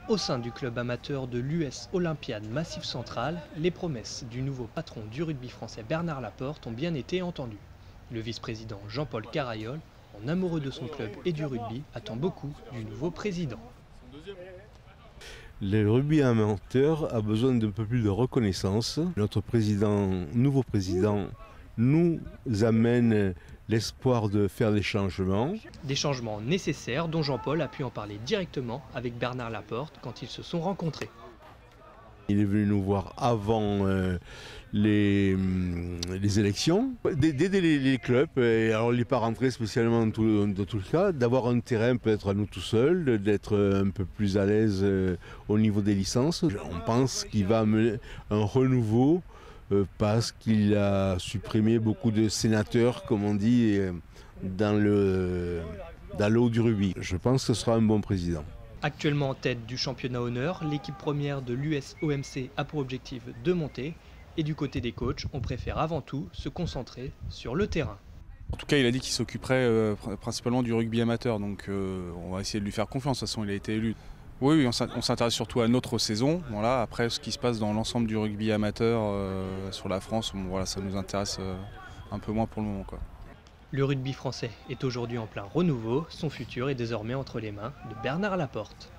Au sein du club amateur de l'US Olympiade Massif Central, les promesses du nouveau patron du rugby français Bernard Laporte ont bien été entendues. Le vice-président Jean-Paul Carayol, en amoureux de son club et du rugby, attend beaucoup du nouveau président. Le rugby amateur a besoin d'un peu plus de reconnaissance. Notre nouveau président, nous amène l'espoir de faire des changements. Des changements nécessaires dont Jean-Paul a pu en parler directement avec Bernard Laporte quand ils se sont rencontrés. Il est venu nous voir avant les élections, d'aider les clubs. Et alors il n'est pas rentré spécialement dans tout le cas, d'avoir un terrain peut-être à nous tout seuls, d'être un peu plus à l'aise au niveau des licences. On pense qu'il va amener un renouveau parce qu'il a supprimé beaucoup de sénateurs, comme on dit, dans l'eau du rugby. Je pense que ce sera un bon président. Actuellement en tête du championnat honneur, l'équipe première de l'US-OMC a pour objectif de monter. Et du côté des coachs, on préfère avant tout se concentrer sur le terrain. En tout cas, il a dit qu'il s'occuperait principalement du rugby amateur, donc on va essayer de lui faire confiance. De toute façon, il a été élu. Oui, on s'intéresse surtout à notre saison. Voilà. Après, ce qui se passe dans l'ensemble du rugby amateur sur la France, voilà, ça nous intéresse un peu moins pour le moment, quoi. Le rugby français est aujourd'hui en plein renouveau. Son futur est désormais entre les mains de Bernard Laporte.